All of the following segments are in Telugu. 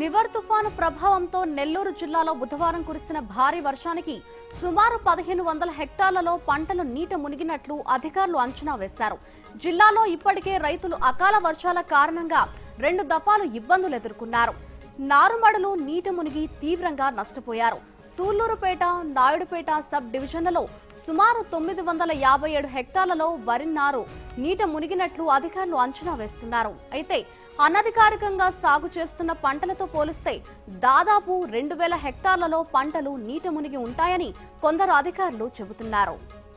నివర్ తుఫాను ప్రభావంతో నెల్లూరు జిల్లాలో బుధవారం కురిసిన భారీ వర్షానికి సుమారు 1500 హెక్టార్లలో పంటలు నీట మునిగినట్లు అధికారులు అంచనా వేశారు. జిల్లాలో ఇప్పటికే రైతులు అకాల వర్షాల కారణంగా 2 దఫాలు ఇబ్బందులు ఎదుర్కొన్నారు. నారుమడులు నీట మునిగి తీవ్రంగా నష్టపోయారు. సూళ్లూరుపేట, నాయుడుపేట సబ్ డివిజన్లలో సుమారు 957 హెక్టార్లలో వరి నారు నీట మునిగినట్లు అధికారులు అంచనా వేస్తున్నారు. అయితే అనధికారికంగా సాగు చేస్తున్న పంటలతో పోలిస్తే దాదాపు 2000 హెక్టార్లలో పంటలు నీట మునిగి ఉంటాయని కొందరు అధికారులు చెబుతున్నారు.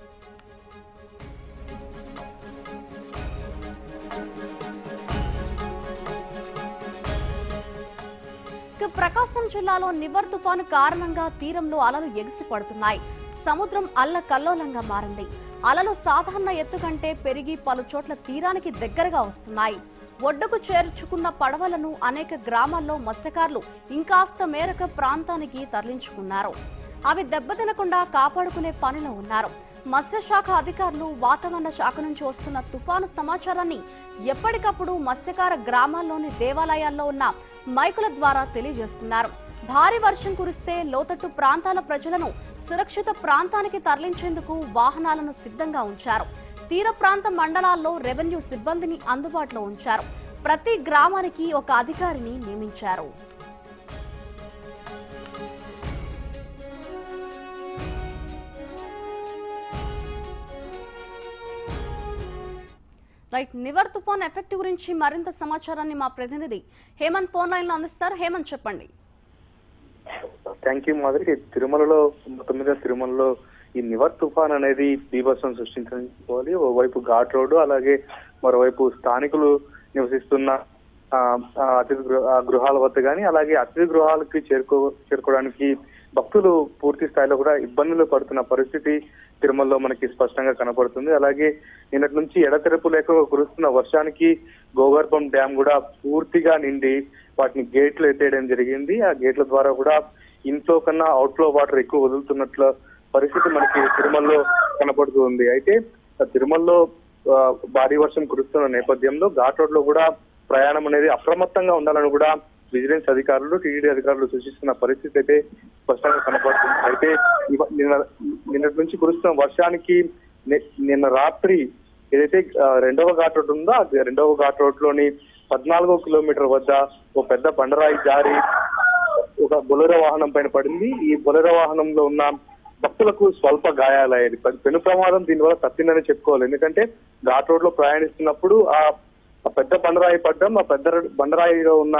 ప్రకాశం జిల్లాలో నివర్ తుఫాను కారణంగా తీరంలో అలలు ఎగిసి పడుతున్నాయి. సముద్రం అల్లకల్లోలంగా మారింది. అలలు సాధారణ ఎత్తు కంటే పెరిగి పలు చోట్ల తీరానికి దగ్గరగా వస్తున్నాయి. ఒడ్డుకు చేర్చుకున్న పడవలను అనేక గ్రామాల్లో మత్స్యకారులు ఇంకాస్త మేరకు ప్రాంతానికి తరలించుకున్నారు. అవి దెబ్బతినకుండా కాపాడుకునే పనిలో ఉన్నారు. మత్స్యశాఖ అధికారులు వాతావరణ శాఖ నుంచి వస్తున్న తుఫాను సమాచారాన్ని ఎప్పటికప్పుడు మత్స్యకార గ్రామాల్లోని దేవాలయాల్లో ఉన్న మైకుల ద్వారా తెలియజేస్తున్నారు. భారీ వర్షం కురిస్తే లోతట్టు ప్రాంతాల ప్రజలను సురక్షిత ప్రాంతానికి తరలించేందుకు వాహనాలను సిద్ధంగా ఉంచారు. తీర ప్రాంత మండలాల్లో రెవెన్యూ సిబ్బందిని అందుబాటులో ఉంచారు. ప్రతి గ్రామానికి ఒక అధికారిని నియమించారు. రైట్, నివర్ తుఫాన్ ఎఫెక్ట్ గురించి మరింత సమాచారాన్ని మా ప్రతినిధి హేమంత్ ఫోన్ లైన్ లో అందిస్తారు. హేమంత్, చెప్పండి. Thank you Madhuri. తిరుమలలో ఈ నివర్ తుఫాన్ అనేది బీభత్సం సృష్టించుకోవాలి. ఓవైపు ఘాట్ రోడ్డు, అలాగే మరోవైపు స్థానికులు నివసిస్తున్న అతిథి గృహాల వద్ద కానీ, అలాగే అతిథి గృహాలకి చేరుకోవడానికి భక్తులు పూర్తి స్థాయిలో కూడా ఇబ్బందులు పడుతున్న పరిస్థితి తిరుమలలో మనకి స్పష్టంగా కనపడుతుంది. అలాగే నిన్నటి నుంచి ఎడతెరపు లేక కురుస్తున్న వర్షానికి గోగర్భం డ్యామ్ కూడా పూర్తిగా నిండి వాటిని గేట్లు ఎత్తేయడం జరిగింది. ఆ గేట్ల ద్వారా కూడా ఇంట్లో కన్నా అవుట్లో వాటర్ ఎక్కువ వదులుతున్నట్ల పరిస్థితి మనకి తిరుమలలో కనపడుతుంది. అయితే తిరుమలలో భారీ వర్షం కురుస్తున్న నేపథ్యంలో ఘాట్ రోడ్ లో కూడా ప్రయాణం అనేది అప్రమత్తంగా ఉండాలని కూడా విజిలెన్స్ అధికారులు, టీటీడీ అధికారులు సూచిస్తున్న పరిస్థితి అయితే స్పష్టంగా కనపడుతుంది. అయితే నిన్నటి నుంచి కురుస్తున్న వర్షానికి నిన్న రాత్రి ఏదైతే 2వ ఘాట్ రోడ్ ఉందో ఆ 2వ ఘాట్ రోడ్ లోని 14వ కిలోమీటర్ వద్ద ఒక పెద్ద బండరాయి జారి ఒక బొలెరో వాహనం పైన పడింది. ఈ బొలెరో వాహనంలో ఉన్న భక్తులకు స్వల్ప గాయాలయ్యేది. పెను ప్రమాదం దీనివల్ల తప్పిందని చెప్పుకోవాలి. ఎందుకంటే ఘాట్ రోడ్ లో ప్రయాణిస్తున్నప్పుడు ఆ పెద్ద బండరాయి పడ్డం, ఆ పెద్ద బండరాయిలో ఉన్న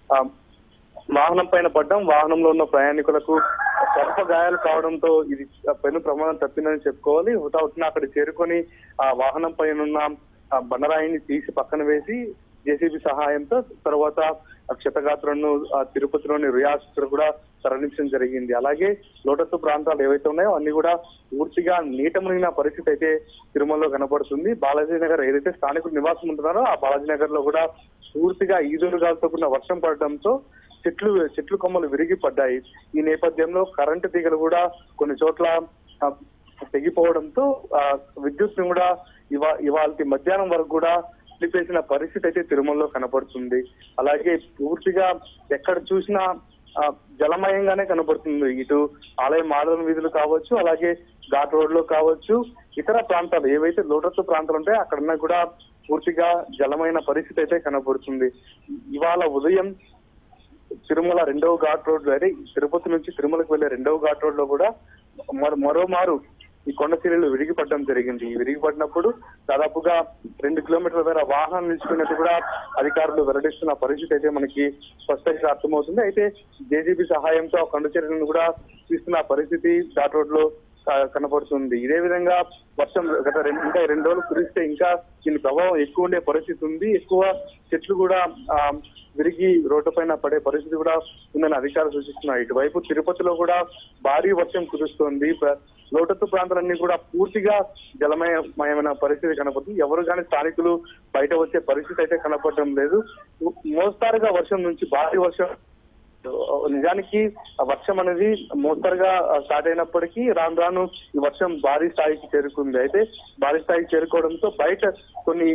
వాహనం పైన పడ్డం, వాహనంలో ఉన్న ప్రయాణికులకు స్వల్ప గాయాలు కావడంతో ఇది పెను ప్రమాదం తప్పిందని చెప్పుకోవాలి. హుటాహుటిన అక్కడ చేరుకొని ఆ వాహనం పైన ఉన్న బండరాయిని తీసి పక్కన వేసి జేసీబీ సహాయంతో తర్వాత క్షతగాత్రులను తిరుపతిలోని రియాస్ కూడా తరలించడం జరిగింది. అలాగే లోతట్టు ప్రాంతాలు ఏవైతే ఉన్నాయో అన్ని కూడా పూర్తిగా నీట మునిగిన పరిస్థితి అయితే తిరుమలలో కనబడుతుంది. బాలాజీనగర్ ఏదైతే స్థానికులు నివాసం ఉంటున్నారో ఆ బాలాజీనగర్ లో కూడా పూర్తిగా ఈదురుగాలతో కూడిన వర్షం పడడంతో చెట్లు కొమ్మలు విరిగి పడ్డాయి. ఈ నేపథ్యంలో కరెంటు తీగలు కూడా కొన్ని చోట్ల తెగిపోవడంతో విద్యుత్ ని కూడా ఇవాళ మధ్యాహ్నం వరకు కూడా నిలిపేసిన పరిస్థితి అయితే తిరుమలలో కనపడుతుంది. అలాగే పూర్తిగా ఎక్కడ చూసినా జలమయంగానే కనబడుతుంది. ఇటు ఆలయ మాధవ వీధులు కావచ్చు, అలాగే ఘాట్ రోడ్ లో కావచ్చు, ఇతర ప్రాంతాలు ఏవైతే లోతట్టు ప్రాంతాలు ఉంటాయో అక్కడన్నా కూడా పూర్తిగా జలమైన పరిస్థితి అయితే కనబడుతుంది. ఇవాళ ఉదయం తిరుమల 2వ ఘాట్ రోడ్ లో, అంటే తిరుపతి నుంచి తిరుమలకు వెళ్లే 2వ ఘాట్ రోడ్ లో కూడా మరోమారు ఈ కొండ చర్యలు విరిగిపడడం జరిగింది. ఈ విరిగిపడినప్పుడు దాదాపుగా 2 కిలోమీటర్ల మేర వాహనం నిలిచిపోయినట్టు కూడా అధికారులు వెల్లడిస్తున్న పరిస్థితి అయితే మనకి స్పష్టంగా అర్థమవుతుంది. అయితే జేసీబీ సహాయంతో ఆ కొండ చర్యలను కూడా తీస్తున్న పరిస్థితి ఘాట్ రోడ్ లో కనపడుతుంది. ఇదే విధంగా వర్షం ఇంకా 2 రోజులు కురిస్తే ఇంకా దీని ప్రభావం ఎక్కువ ఉండే పరిస్థితి ఉంది. ఎక్కువ చెట్లు కూడా విరిగి రోడ్డు పైన పడే పరిస్థితి కూడా ఉందని అధికారులు సూచిస్తున్నారు. ఇటువైపు తిరుపతిలో కూడా భారీ వర్షం కురుస్తోంది. లోతట్టు ప్రాంతాలన్నీ కూడా పూర్తిగా జలమయమైన పరిస్థితి కనపడుతుంది. ఎవరు కానీ స్థానికులు బయట వచ్చే పరిస్థితి అయితే కనపడడం లేదు. మోస్తారుగా వర్షం నుంచి భారీ వర్షం, నిజానికి వర్షం అనేది మోస్తరుగా స్టార్ట్ అయినప్పటికీ రాను రాను ఈ వర్షం భారీ స్థాయికి చేరుకుంది. అయితే భారీ స్థాయికి చేరుకోవడంతో బయట కొన్ని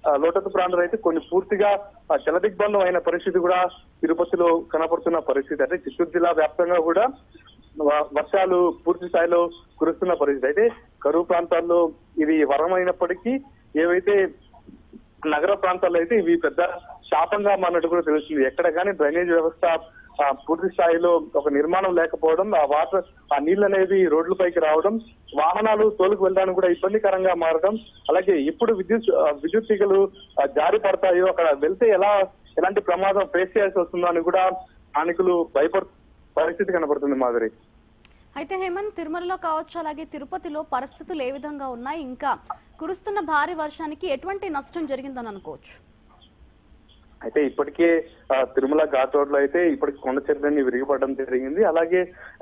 లోతట్టు ప్రాంతాలు అయితే కొన్ని పూర్తిగా జలదిగ్బంధం అయిన పరిస్థితి కూడా తిరుపతిలో కనపడుతున్న పరిస్థితి. అంటే చిత్తూరు జిల్లా వ్యాప్తంగా కూడా వర్షాలు పూర్తి స్థాయిలో కురుస్తున్న పరిస్థితి. అయితే కరువు ప్రాంతాల్లో ఇది వరమైనప్పటికీ ఏవైతే నగర ప్రాంతాల్లో అయితే ఇవి పెద్ద శాపంగా మారినట్టు కూడా తెలుస్తుంది. ఎక్కడ కానీ డ్రైనేజ్ వ్యవస్థ పూర్తి స్థాయిలో ఒక నిర్మాణం లేకపోవడం, ఆ నీళ్ళు అనేవి రోడ్లపైకి రావడం, వాహనాలు తోలుకు వెళ్ళడానికి కూడా ఇబ్బందికరంగా మారడం, అలాగే ఎప్పుడు విద్యుత్ తీగలు జారి పడతాయో అక్కడ వెళ్తే ఎలాంటి ప్రమాదం ఫేస్ చేయాల్సి వస్తుందో అని కూడా స్థానికులు భయపడు పరిస్థితి కనబడుతుంది మాధురి. అయితే హేమంత్, తిరుమలలో కావచ్చు అలాగే తిరుపతిలో పరిస్థితులు ఏ విధంగా ఉన్నాయి, ఇంకా కురుస్తున్న భారీ వర్షానికి ఎటువంటి నష్టం జరిగిందని అనుకోవచ్చు? అయితే ఇప్పటికే తిరుమల ఘాట్ రోడ్ లో అయితే ఇప్పటికి కొండ చర్యలన్నీ విరిగిపడడం జరిగింది. అలాగే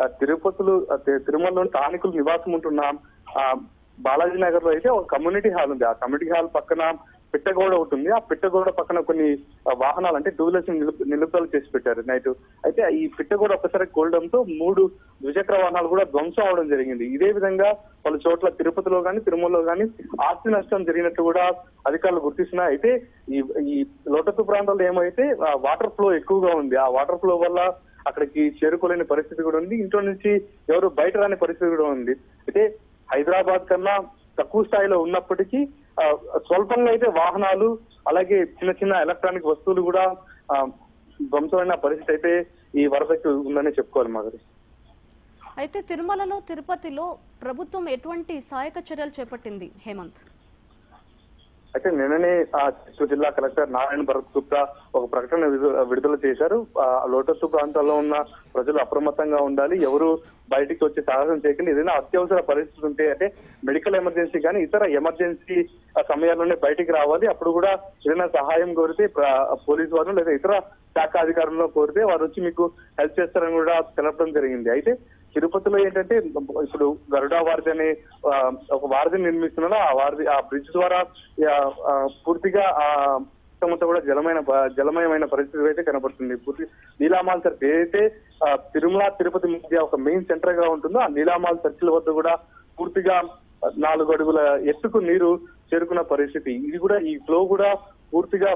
తిరుమలలోని స్థానికులు నివాసం ఉంటున్న బాలాజీ నగర్ లో అయితే ఒక కమ్యూనిటీ హాల్ ఉంది. ఆ కమ్యూనిటీ హాల్ పక్కన పిట్టగోడ ఉంటుంది. ఆ పిట్టగోడ పక్కన కొన్ని వాహనాలు అంటే టూ వీలర్స్ నిలుపుదల చేసి పెట్టారు నైట్. అయితే ఈ పిట్టగోడ ఒక్కసారి కూలడంతో 3 ద్విచక్ర వాహనాలు కూడా ధ్వంసం అవడం జరిగింది. ఇదే విధంగా పలు చోట్ల తిరుపతిలో కానీ తిరుమలలో కానీ ఆస్తి నష్టం జరిగినట్టు కూడా అధికారులు గుర్తిస్తున్నారు. అయితే ఈ లోతట్టు ప్రాంతాల్లో ఏమైతే వాటర్ ఫ్లో ఎక్కువగా ఉంది. ఆ వాటర్ ఫ్లో వల్ల అక్కడికి చేరుకోలేని పరిస్థితి కూడా ఉంది. ఇంట్లో నుంచి ఎవరు బయట రాని పరిస్థితి కూడా ఉంది. అయితే హైదరాబాద్ కన్నా తక్కువ స్థాయిలో ఉన్నప్పటికీ స్వల్పంగా అయితే వాహనాలు అలాగే చిన్న చిన్న ఎలక్ట్రానిక్ వస్తువులు కూడా ధ్వంసమైన పరిస్థితి అయితే ఈ వరదకి ఉందని చెప్పుకోవాలి మాధురి. అయితే తిరుమలలో తిరుపతిలో ప్రభుత్వం ఎటువంటి సహాయక చర్యలు చేపట్టింది హేమంత్? అయితే నిన్ననే చిత్తూరు జిల్లా కలెక్టర్ నారాయణ భరత్ గుప్తా ఒక ప్రకటన విడుదల చేశారు. లోతట్టు ప్రాంతాల్లో ఉన్న ప్రజలు అప్రమత్తంగా ఉండాలి, ఎవరు బయటికి వచ్చి సాహసం చేయకండి, ఏదైనా అత్యవసర పరిస్థితి ఉంటే అంటే మెడికల్ ఎమర్జెన్సీ కానీ ఇతర ఎమర్జెన్సీ సమయాల్లోనే బయటికి రావాలి. అప్పుడు కూడా ఏదైనా సహాయం కోరితే పోలీసు వారు లేదా ఇతర శాఖ అధికారులను కోరితే వారు వచ్చి మీకు హెల్ప్ చేస్తారని కూడా తెలపడం జరిగింది. అయితే తిరుపతిలో ఏంటంటే ఇప్పుడు గరుడా వారధి అనే ఒక వారధిని నిర్మిస్తున్నారు. ఆ బ్రిడ్జ్ ద్వారా పూర్తిగా మొత్తం కూడా జలమయమైన పరిస్థితి అయితే కనబడుతుంది. పూర్తి నీలామాల్ చర్చ్ ఏదైతే తిరుమల తిరుపతి మధ్య ఒక మెయిన్ సెంటర్ గా ఉంటుందో ఆ నీలామాల్ చర్చిల వద్ద కూడా పూర్తిగా 4 అడుగుల ఎత్తుకు నీరు చేరుకున్న పరిస్థితి. ఇది కూడా ఈ ఫ్లో కూడా పూర్తిగా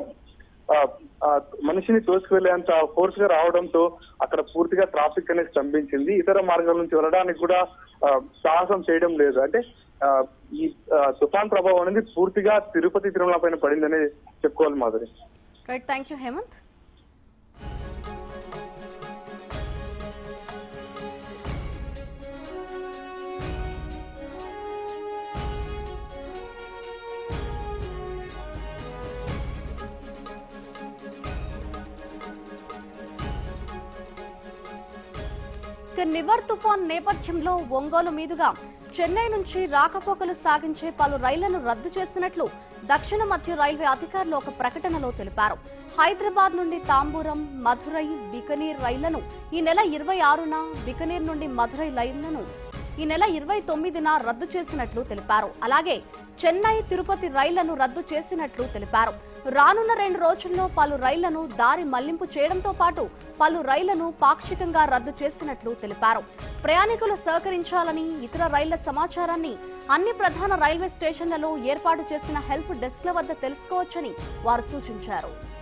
మనిషిని తోసుకువెళ్లేంత ఫోర్స్ గా రావడంతో అక్కడ పూర్తిగా ట్రాఫిక్ అనేది స్తంభించింది. ఇతర మార్గాల నుంచి వెళ్ళడానికి కూడా సాహసం చేయడం లేదు. అంటే ఈ తుఫాన్ ప్రభావం అనేది పూర్తిగా తిరుపతి తిరుమల పైన పడిందని చెప్పుకోవాలి Madhuri. Right, thank you Hemanth. Nivar తుఫాన్ నేపథ్యంలో ఒంగోలు మీదుగా చెన్నై నుంచి రాకపోకలు సాగించే పలు రైళ్లను రద్దు చేసినట్లు దక్షిణ మధ్య రైల్వే అధికారులు ఒక ప్రకటనలో తెలిపారు. హైదరాబాద్ నుండి తాంబూరం, మధురై, బికనీర్ రైళ్లను ఈ నెల 26న, బికనీర్ నుండి మధురై రైళ్లను ఈ నెల 29న రద్దు చేసినట్లు తెలిపారు. అలాగే చెన్నై, తిరుపతి రైళ్లను రద్దు చేసినట్లు తెలిపారు. రానున్న 2 రోజుల్లో పలు రైళ్లను దారి మళ్లింపు చేయడంతో పాటు పలు రైళ్లను పాక్షికంగా రద్దు చేసినట్లు తెలిపారు. ప్రయాణికులు సహకరించాలని, ఇతర రైళ్ల సమాచారాన్ని అన్ని ప్రధాన రైల్వే స్టేషన్లలో ఏర్పాటు చేసిన హెల్ప్ డెస్క్ల వద్ద తెలుసుకోవచ్చని వారు సూచించారు.